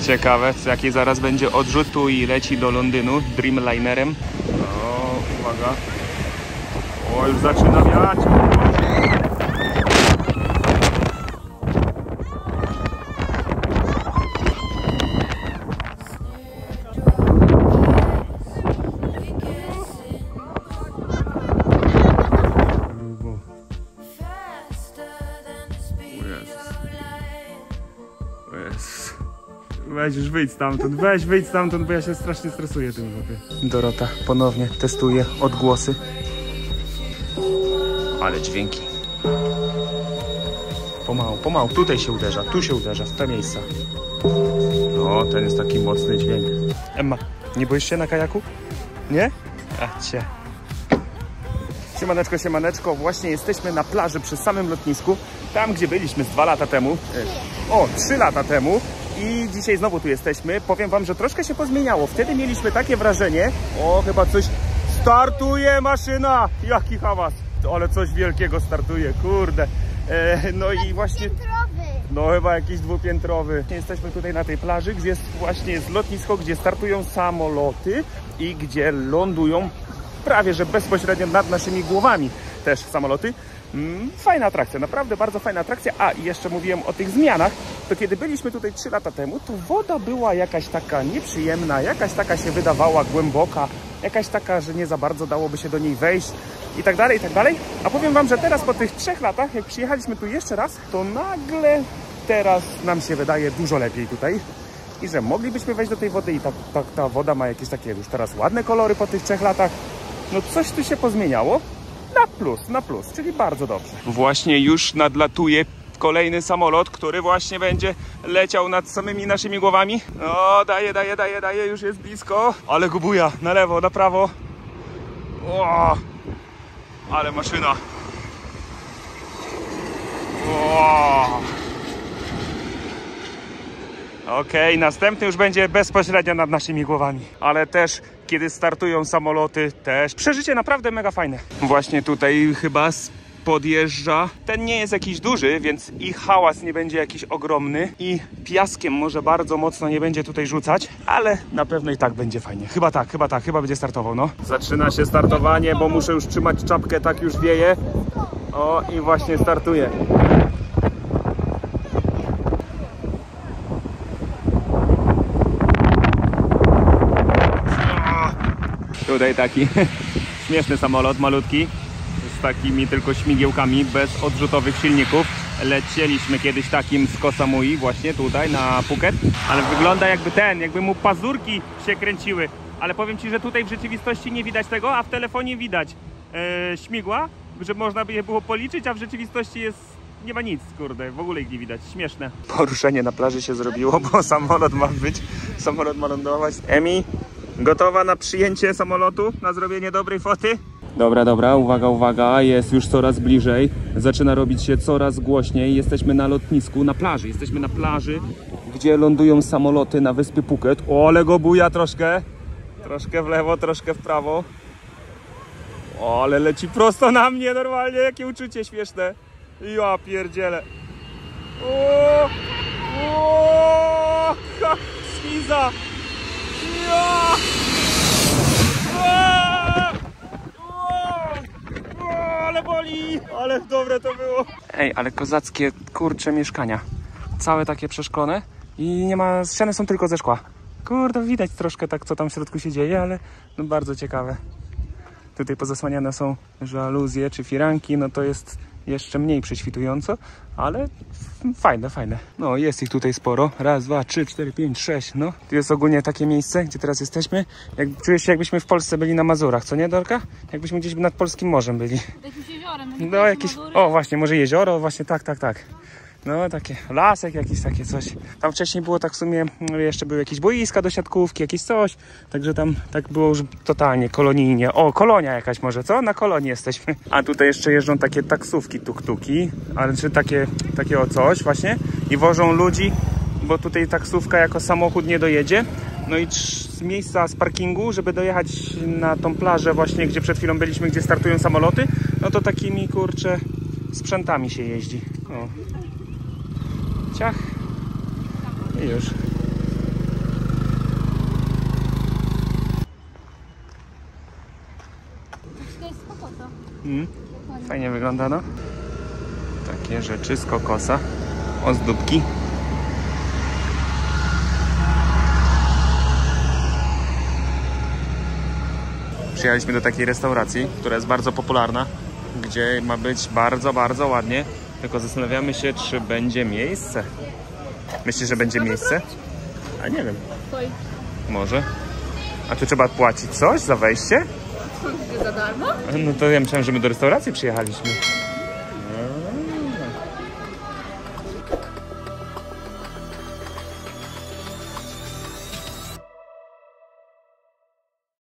Ciekawe, jaki zaraz będzie odrzut. Tu i leci do Londynu Dreamlinerem. O, uwaga. O, już zaczyna wiać. Weź już wyjdź stamtąd, wyjdź stamtąd, bo ja się strasznie stresuję tym. Dorota ponownie testuje odgłosy. Ale dźwięki. Pomału, tutaj się uderza, tu się uderza, w te miejsca. No, ten jest taki mocny dźwięk. Emma, nie boisz się na kajaku? Nie? A cię. Siemaneczko, siemaneczko, właśnie jesteśmy na plaży przy samym lotnisku. Tam, gdzie byliśmy z 2 lata temu. 3 lata temu. I dzisiaj znowu tu jesteśmy. Powiem wam, że troszkę się pozmieniało. Wtedy mieliśmy takie wrażenie, chyba coś startuje maszyna. Jaki hałas. Ale coś wielkiego startuje, kurde. No i właśnie... No chyba jakiś 2-piętrowy. Jesteśmy tutaj na tej plaży, gdzie właśnie jest lotnisko, gdzie startują samoloty i gdzie lądują prawie że bezpośrednio nad naszymi głowami też samoloty. Fajna atrakcja, naprawdę bardzo fajna atrakcja. A i jeszcze mówiłem o tych zmianach, to kiedy byliśmy tutaj 3 lata temu, to woda była jakaś taka nieprzyjemna, jakaś taka się wydawała głęboka, jakaś taka, że nie za bardzo dałoby się do niej wejść i tak dalej, i tak dalej. A powiem wam, że teraz po tych 3 latach, jak przyjechaliśmy tu jeszcze raz, to nagle teraz nam się wydaje dużo lepiej tutaj. I że moglibyśmy wejść do tej wody i ta woda ma jakieś takie już teraz ładne kolory po tych 3 latach. No coś tu się pozmieniało. Na plus, czyli bardzo dobrze. Właśnie już nadlatuje kolejny samolot, który właśnie będzie leciał nad samymi naszymi głowami. O, daje, już jest blisko. Ale go buja, na lewo, na prawo. O, ale maszyna. O. Okej, następny już będzie bezpośrednio nad naszymi głowami. Ale też, kiedy startują samoloty, też przeżycie naprawdę mega fajne. Właśnie tutaj chyba podjeżdża. Ten nie jest jakiś duży, więc i hałas nie będzie jakiś ogromny. I piaskiem może bardzo mocno nie będzie tutaj rzucać. Ale na pewno i tak będzie fajnie. Chyba będzie startował, no. Zaczyna się startowanie, bo muszę już trzymać czapkę, tak już wieje. O, i właśnie startuje. Tutaj taki śmieszny samolot, malutki, z takimi tylko śmigiełkami, bez odrzutowych silników. Lecieliśmy kiedyś takim z Koh Samui właśnie tutaj na Phuket, ale wygląda jakby mu pazurki się kręciły. Ale powiem ci, że tutaj w rzeczywistości nie widać tego, a w telefonie widać śmigła, że można by je było policzyć, a w rzeczywistości nie ma nic, kurde, w ogóle ich nie widać, śmieszne. Poruszenie na plaży się zrobiło, bo samolot ma lądować. Emi, gotowa na przyjęcie samolotu, na zrobienie dobrej foty? Dobra, uwaga, jest już coraz bliżej. Zaczyna robić się coraz głośniej. Jesteśmy na lotnisku, na plaży. Jesteśmy na plaży, gdzie lądują samoloty na wyspie Phuket. O, ale go buja troszkę. Troszkę w lewo, troszkę w prawo. O, ale leci prosto na mnie normalnie. Jakie uczucie śmieszne. Ja pierdzielę. O, schiza. Ja! Ale boli! Ale dobre to było! Ej, ale kozackie, kurcze mieszkania. Całe takie przeszklone i nie ma... ściany są tylko ze szkła. Kurde, widać troszkę tak, co tam w środku się dzieje, ale no bardzo ciekawe. Tutaj pozasłaniane są żaluzje czy firanki, no to jest jeszcze mniej prześwitująco, ale fajne. No, jest ich tutaj sporo. 1, 2, 3, 4, 5, 6, no. Tu jest ogólnie takie miejsce, gdzie teraz jesteśmy. Czuję się, jakbyśmy w Polsce byli na Mazurach, co nie, Dorka? Jakbyśmy gdzieś nad polskim morzem byli. Jakimś jeziorem. No, jakieś... O, właśnie, może jezioro, właśnie tak. No, takie lasek jakiś, takie coś. Tam wcześniej było tak w sumie, jeszcze były jakieś boiska do siatkówki, jakieś coś. Także tam tak było już totalnie kolonijnie. O, kolonia jakaś może, co? Na kolonii jesteśmy. A tutaj jeszcze jeżdżą takie taksówki, tuk-tuki, ale czy takie o coś właśnie. I wożą ludzi, bo tutaj taksówka jako samochód nie dojedzie. No i z miejsca, z parkingu, żeby dojechać na tą plażę właśnie, gdzie przed chwilą byliśmy, gdzie startują samoloty, no to takimi, kurczę, sprzętami się jeździ. O. Ciach. I już. Fajnie wygląda, no. Takie rzeczy z kokosa. Ozdóbki. Przyjechaliśmy do takiej restauracji, która jest bardzo popularna, gdzie ma być bardzo, bardzo ładnie. Tylko zastanawiamy się, czy będzie miejsce. Myślisz, że będzie miejsce? A nie wiem. Może. A tu trzeba płacić coś za wejście? Za darmo? No to ja myślałem, że my do restauracji przyjechaliśmy.